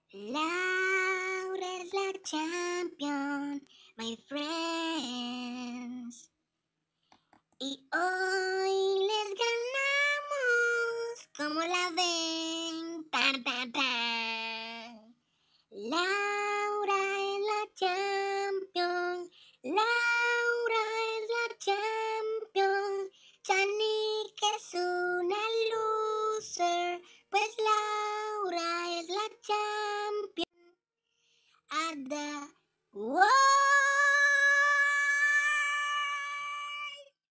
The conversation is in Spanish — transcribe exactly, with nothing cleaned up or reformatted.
Laura es la champion, my friends. Y hoy les ganamos, como la ven, tan, tan, tan. Laura es la champion, Laura es la champion. Chanik es una loser, pues Laura es la champion. At the